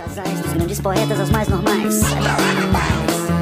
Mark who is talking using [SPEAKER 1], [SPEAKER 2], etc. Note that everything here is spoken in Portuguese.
[SPEAKER 1] casais, dos grandes poetas aos mais normais. Sai pra lá, rapaz.